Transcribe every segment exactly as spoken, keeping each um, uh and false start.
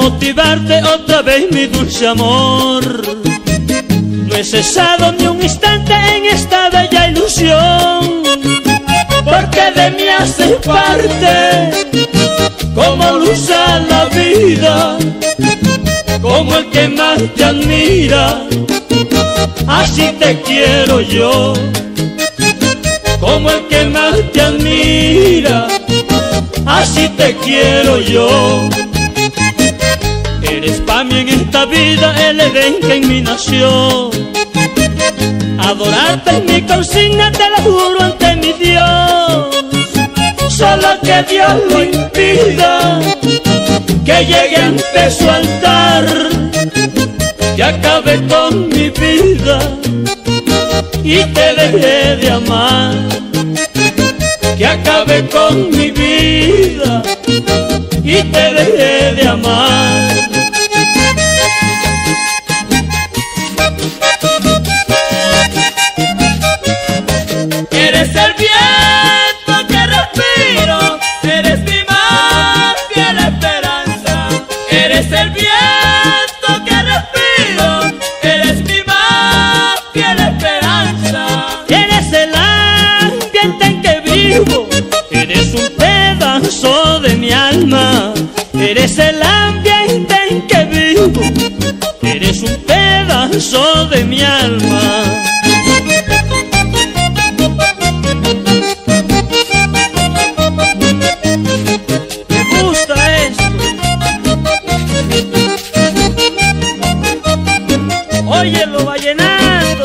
motivarte otra vez, mi dulce amor. No he cesado ni un instante en esta bella ilusión, porque de mí haces parte, como luz a la vida, como el que más te admira. Así te quiero yo, como el que más te admira. Así te quiero yo. Eres pa' mí en esta vida el Edén que en mí nació. Adorarte es mi consigna, te lo juro ante mi Dios. Solo que Dios lo impida, que llegue ante su altar, que acabe con mi vida y te deje de amar. Que acabe con mi vida y te deje de amar. Eres el viento que respiro, eres mi más fiel esperanza. Eres el viento que respiro, eres mi más fiel esperanza. Eres el ambiente en que vivo, eres un pedazo de mi alma. Eres el ambiente en que vivo, eres un pedazo de mi alma. Óyelo, vallenato.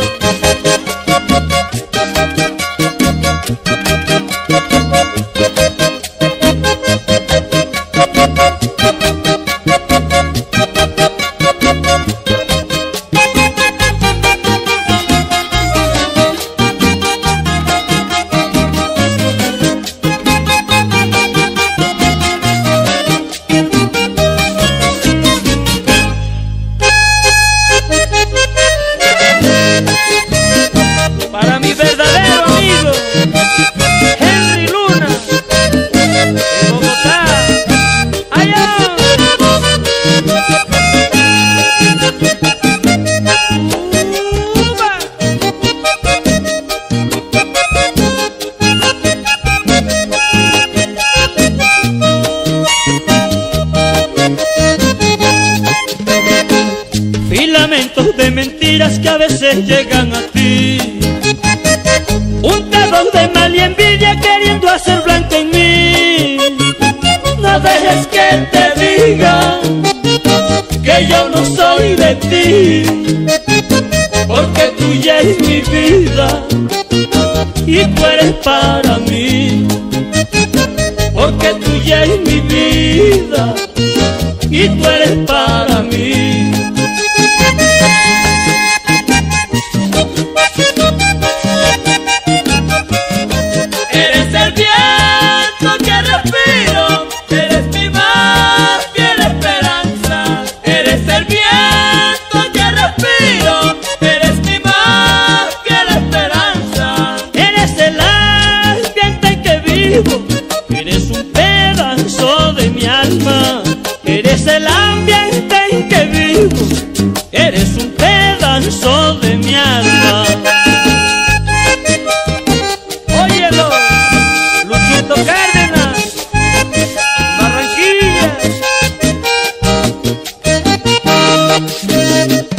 Para mi verdadero amigo Henry Luna, de Bogotá. ¡Allá! ¡Uba! Filamentos de mentiras que a veces llegan a ti, un dedo de mal y envidia queriendo hacer blanco en mí. No dejes que te digan que yo no soy de ti, porque tuya es mi vida y tú eres para mí. Porque tuya es mi vida y tú eres para mí. Eres el viento que respiro, eres mi más fiel esperanza. Eres el viento que respiro, eres mi más fiel esperanza. Eres el ambiente en que vivo, eres un pedazo de mi alma. Eres el ambiente en que vivo, eres un pedazo de mi alma. Óyelo, Luchito Cárdenas, Barranquilla.